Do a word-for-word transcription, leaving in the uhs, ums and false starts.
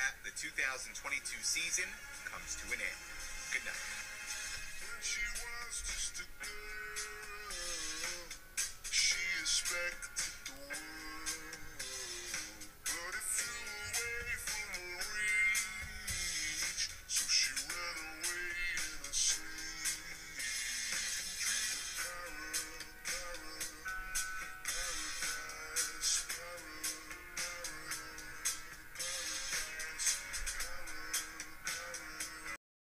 that, the two thousand twenty-two season comes to an end. Good night. When she was just a girl.